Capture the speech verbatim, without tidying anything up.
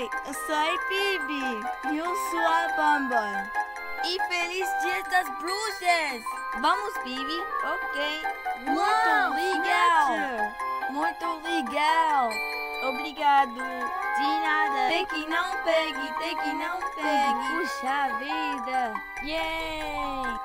Oi, eu sou a Pibby e eu sou a Bamba. E feliz Dia das Bruxas! Vamos, Pibby? Ok. Muito Uau, legal! Nature. Muito legal! Obrigado. De nada! Tem que não pegue, tem que não pegue! Puxa vida. Yay!